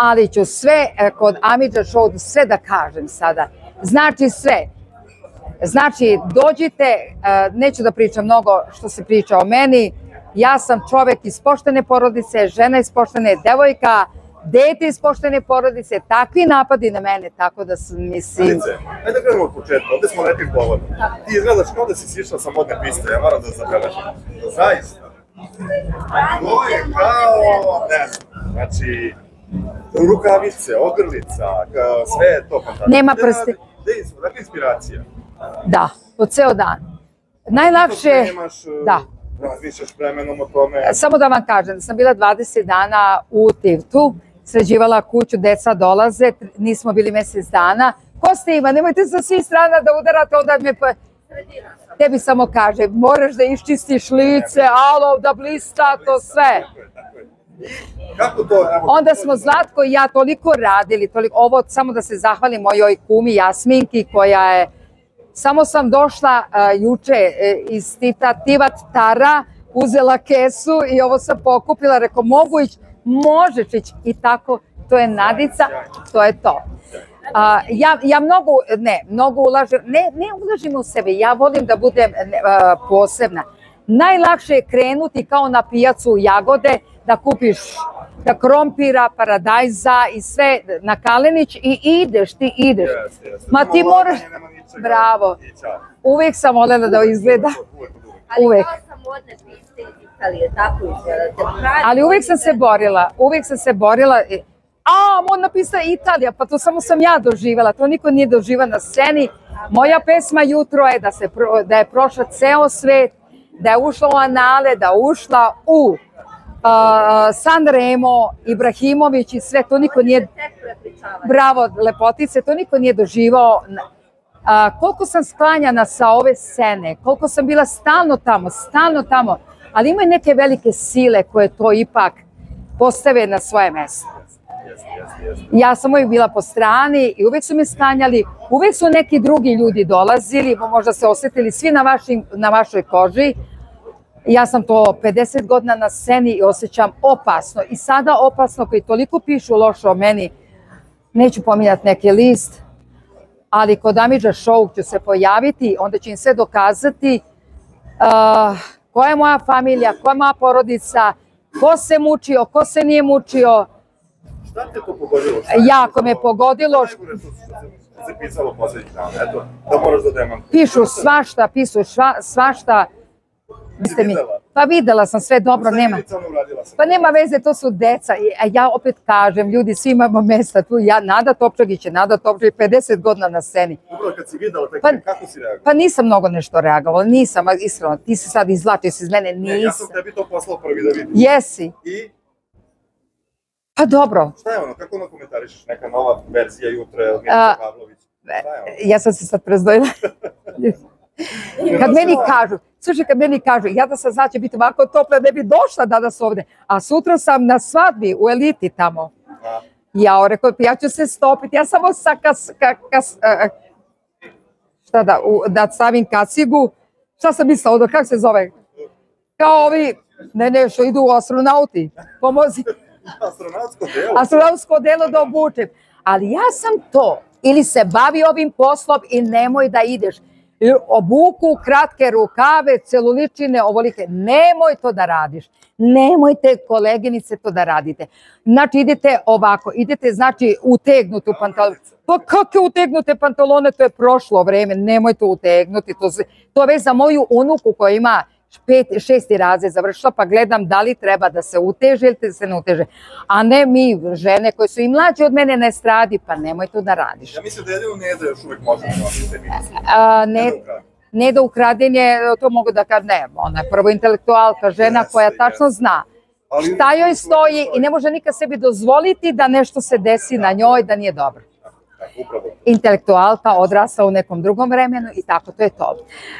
ali ću sve kod Amidža Show sve da kažem sada. Znači sve. Znači, dođite, neću da pričam mnogo što se priča o meni, ja sam čovek iz poštene porodice, žena iz poštene, devojka, dete iz poštene porodice, takvi napadi na mene, tako da sam, mislim... Alice, ajde da krenemo od početka, ovde smo lepim povodom. Ti izgledaš kao da si sišla sa modne piste, ja moram da zabeležim. Zaista. To je kao, ne znam, znači, rukavice, ogrlica, sve je to fantastično. Nema prste. Dakle, inspiracija. Da, po ceo dan. Najlakše... Da. Razmišljaš vremenom o tome. Samo da vam kažem, da sam bila 20 dana u Tivtu, sređivala kuću, deca dolaze, nismo bili mesec dana. Ko ste ima? Nemojte sa svih strana da udarate, onda me... Tebi samo kaže, moraš da iščistiš lice, alo, da blista, to sve. Kako to? Onda smo Zlatko i ja toliko radili, ovo samo da se zahvalim mojoj kumi Jasminki koja je... Samo sam došla juče iz Tivat Tara, uzela kesu i ovo sam pokupila, rekao mogu ići, možeš ići i tako, to je nadica, to je to. Ja mnogo ulažem, ne ulažim u sebe, ja volim da budem posebna. Najlakše je krenuti kao na pijacu jagode, da kupiš krompira, paradajza i sve na Kalenić i ideš, ti ideš. Ma ti moraš... Bravo. Uvijek sam voljela da izgleda. Uvijek. Ali uvijek sam se borila. Modna pista Italija, pa to samo sam ja doživjela, to niko nije doživao na sceni. Moja pesma Jutro je da je prošla ceo svet, da je ušla u anale, da je ušla u Sanremo, Ibrahimović i sve, to niko nije... Bravo, lepotice, to niko nije doživao. Koliko sam sklanjana sa ove scene, koliko sam bila stalno tamo, ali ima i neke velike sile koje to ipak postave na svoje mesto. Ja sam uvijek bila po strani i uvijek su me sklanjali, uvijek su neki drugi ljudi dolazili, možda se osjetili svi na vašoj koži. Ja sam to 50 godina na sceni i osjećam opasno i sada opasno koji toliko pišu loše o meni, neću pominjati neki list, ali kod Amidža Show ću se pojaviti, onda ću im sve dokazati koja je moja familija, koja je moja porodica, ko se mučio, ko se nije mučio. Šta te to pogodilo? Jako me pogodilo. Što se pisalo posljednjih dana, eto, da moraš da demantuješ. Pišu svašta. Pa videla sam sve dobro, nema. Pa nema veze, to su deca. Ja opet kažem, ljudi, svi imamo mesta tu. Nada Topčagić je 50 godina na sceni. Upravo kad si videla, kako si reagovala? Pa nisam mnogo nešto reagovala, nisam, iskreno. Ti se sad izvlačio iz mene, nisam. Ne, ja sam tebi to poslao prvi da vidim. Jesi. I? Pa dobro. Šta je ono, kako ono komentarišeš? Neka nova verzija Jutra, Milica Pavlović? Ja sam se sad prezdojila. Kad meni kažu, ja da sam sad će biti ovako topla, ne bi došla danas ovde, a sutra sam na svadbi u Eliti tamo. Ja rekao, ja ću se stopiti, ja samo da stavim kacigu, šta sam mislila ovdje, kako se zove? Kao ovi, ne, što idu u astronauti, pomozi. Astronautsko delo da obučem. Ali ja sam to, ili se bavi ovim poslom i nemoj da ideš. Obuku, kratke rukave, celuličine, ovolike. Nemoj to da radiš. Nemojte, koleginice, to da radite. Znači, idete ovako, idete, znači, utegnuti u pantalone. Pa kakve utegnute pantalone, to je prošlo vreme, nemojte utegnuti. To je već za moju unuku koja ima 6. razred završila, pa gledam da li treba da se uteže ili da se ne uteže. A ne mi, žene koje su i mlađe od mene na estradi, pa nemoj to da radiš. Ja mislim da jedino Neda još uvijek može da nositi emisiju. Neda Ukradenje, to mogu da kažem, ne, ona je prvo intelektualka žena koja tačno zna šta joj stoji i ne može nikad sebi dozvoliti da nešto se desi na njoj da nije dobro. Intelektualka odrasla u nekom drugom vremenu i tako, to je to.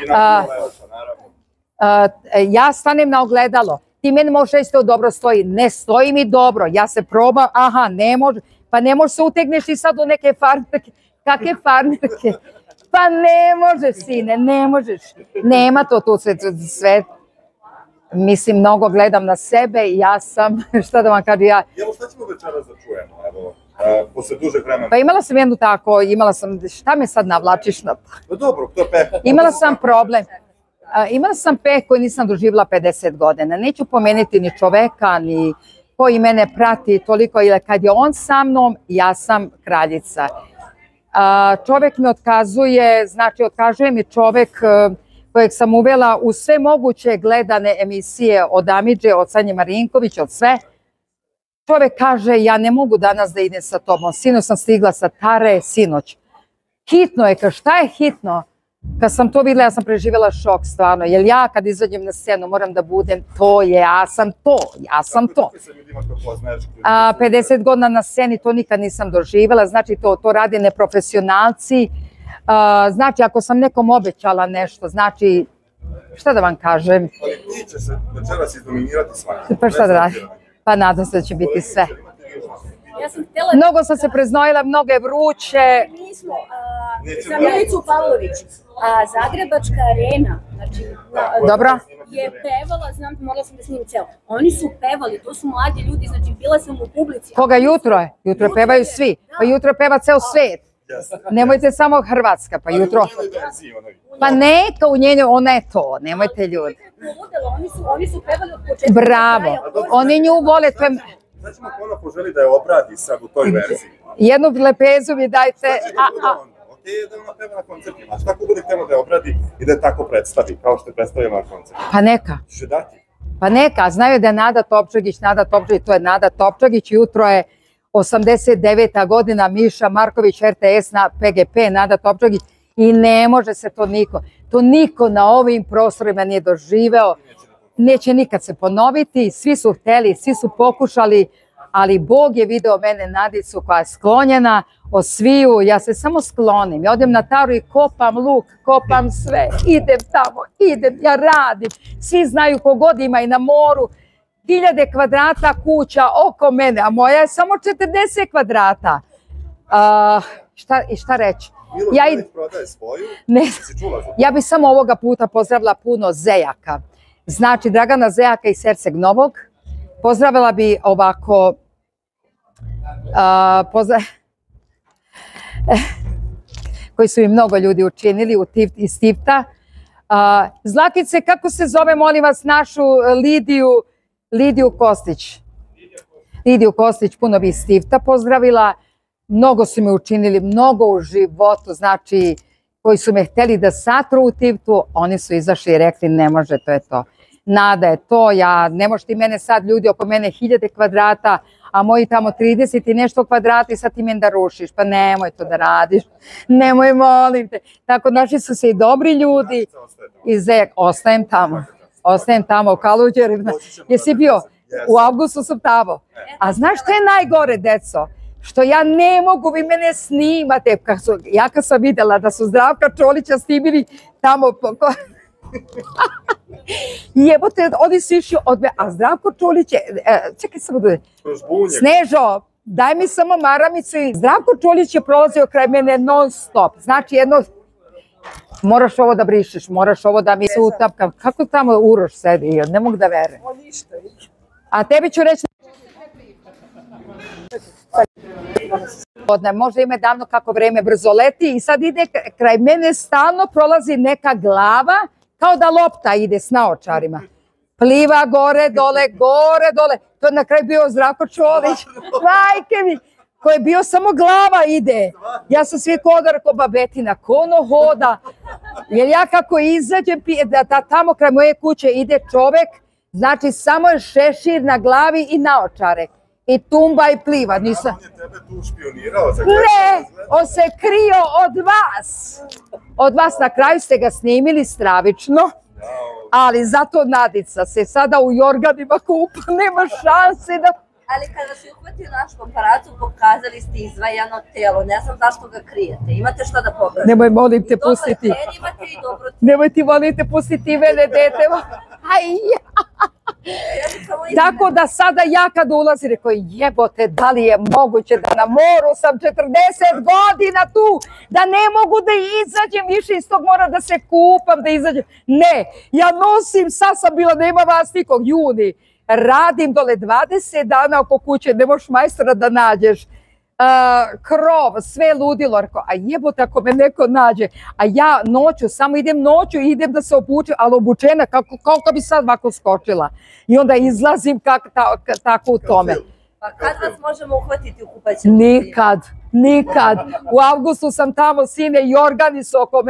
Ja stanem na ogledalo, ti meni možeš reći to dobro stoji, ne stoji mi dobro, ja se probam, aha, ne može, pa ne možeš se utegneš i sad u neke farmerke, kakve farmerke, pa ne možeš sine, ne možeš, nema to tu sve, Mislim, mnogo gledam na sebe i ja sam, šta da vam kažem, ja... Evo, šta ćemo večeras da čujemo, evo, posle dužeg vremena? Pa imala sam jednu tako, šta me sad navlačiš na to? Pa dobro, to je peh. Imala sam problem. Imala sam peh koji nisam doživjela 50 godina. Neću pomenuti ni čoveka, ni koji mene prati toliko, jer kad je on sa mnom, ja sam kraljica. Čovek mi otkazuje, znači otkazuje mi čovek kojeg sam uvela u sve moguće gledane emisije od Amidže, od Sanje Marinković, od sve. Čovek kaže, ja ne mogu danas da idem sa tobom. Sinoć sam stigla sa Tare, sinoć. Hitno je, šta je hitno? Kad sam to videla, ja sam preživjela šok stvarno, jer ja kad izađem na scenu moram da budem to, ja sam to. Kako se ljudima to poznaješ? 50 godina na sceni, to nikad nisam doživjela, znači to rade neprofesionalci. Znači, ako sam nekom obećala nešto, znači, šta da vam kažem? Ali ti će se večeras izdominirati svaki. Pa šta da radim? Pa nadam se da će biti sve. Mnogo sam se preznojila, mnogo je vruće. Mi smo za Milicu Pavlović, Zagrebačka arena, znači, je pevala, znam, morala sam da snimim celo. Oni su pevali, to su mladi ljudi, znači bila sam u publici. Koga jutro je? Jutro pevaju svi. Pa jutro peva ceo svet. Nemojte samo Hrvatska, pa jutro. Pa neka u njenoj, ona je to, nemojte ljudi. Oni su pevali od početka. Bravo, oni nju vole, to je... Znači ćemo ko ona poželi da je obradi sad u toj verziji. Jednu lepezu mi dajte. Ok, da ona peva na koncertima. Šta ko bude htjela da je obradi i da je tako predstavi, kao što je predstavila na koncertu? Pa neka. Će dati? Pa neka, znaju da je Nada Topčagić, to je Nada Topčagić, jutro je 89. godina, Miša Marković, RTS na PGP, Nada Topčagić i ne može se to niko na ovim prostorima nije doživeo. Neće nikad se ponoviti, svi su hteli, svi su pokušali, ali Bog je video mene Nadicu koja je sklonjena od sviju, ja se samo sklonim, ja odem na Taru i kopam luk, kopam sve, idem tamo, ja radim, svi znaju kogod ima i na moru, 1000 kvadrata kuća oko mene, a moja je samo 40 kvadrata. Šta reći? Milo Đurić prodaje svoju, si čula za to? Ja bih samo ovoga puta pozdravila puno Zejaka. Znači, Dragana Zejaka iz Herceg Novog. Pozdravila bi ovako... koji su mi mnogo ljudi učinili iz Tifta. Zlatice, kako se zove, molim vas, našu Lidiju Kostić. Lidiju Kostić, puno bi iz Tifta pozdravila. Mnogo su mi učinili, mnogo u životu, znači, koji su me htjeli da satru u Tiftu, oni su izašli i rekli ne može, to je to. Nada je to, ne možeš ti mene sad, ljudi oko mene 1000 kvadrata, a moji tamo 30 i nešto kvadrata i sad ti meni da rušiš, pa nemoj to da radiš, nemoj, molim te. Tako, našli su se i dobri ljudi i ostajem tamo u Kaluđerima. Jesi bio? U avgustu sam tamo. A znaš što je najgore, deco? Što ja ne mogu, vi mene snimate. Ja kad sam vidjela da su Zdravka Čolića snimili tamo, jebote, oni su išli od me, a Zdravko Čolić je, čekaj samo da Snežo, daj mi samo maramicu i Zdravko Čolić je prolazio kraj mene non stop, znači jedno, moraš ovo da brišeš, moraš ovo da mi se utapkam, kako tamo Uroš sedi, ne mogu da verujem. A tebi ću reći, možda ima davno kako vreme brzo leti i sad ide kraj mene, stalno prolazi neka glava, kao da lopta ide s naočarima. Pliva gore, dole. To je na kraju bio Zdravko Čolić. Majke mi, koji je bio samo glava ide. Ja sam svi kodar ko babetina, ko ono hoda. Jer ja kako izađem, da tamo kraj moje kuće ide čovek, znači samo je šešir na glavi i naočare. I tumba i pliva. On je tebe tu špionirao? Ne, on se krio od vas. Od vas, na kraju ste ga snimili stravično, ali zato Nadica se sada u jorganima kupa, nema šanse da... Ali kada se uhvatio naš komparatu, pokazali ste izvajano telo, ne znam zašto ga krijete, imate šta da pokažete? Nemoj, molim te, pustiti. Dobar ten imate i dobro telo. Nemoj ti, molim te, pustiti mene, dete. Aj, ja. Tako da sada ja kad ulazim, rekao, jebote, da li je moguće da na moru sam 40 godina tu, da ne mogu da izađem više iz tog mora, da se kupam, da izađem. Ne, ja nosim, sad sam bila, nema vas nikog, juni, radim dole 20 dana oko kuće, ne možeš majstora da nađeš. Krov, sve ludilo, rekao, a jebote ako me neko nađe, a ja noću, samo idem noću i idem da se obučem, ali obučena, kako bi sad ovako skočila. I onda izlazim tako u tome. Pa kad vas možemo uhvatiti u kupaćem? Nikad. U avgustu sam tamo, sine, i organi su oko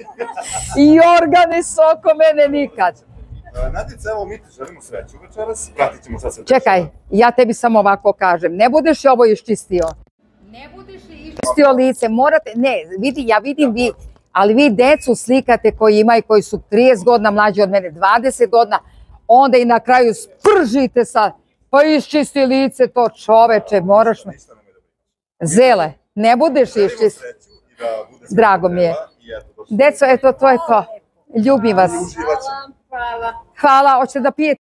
mene. Nikad. Nadice, evo mi ti želimo sreću večeras, pratit ćemo sad sve. Čekaj, ja tebi samo ovako kažem, ne budeš ovo iščistio. Ne budeš li iščistio lice, morate, ne, vidi, ja vidim vi, ali vi decu slikate koji imaju, koji su 30 godina mlađi od mene, 20 godina, onda i na kraju spržite sa, pa iščisti lice, to čoveče, moraš me. Zele, ne budeš iščistio. Drago mi je. Deco, eto, to je to. Ljubim vas. Hvala, hoćete da pijete?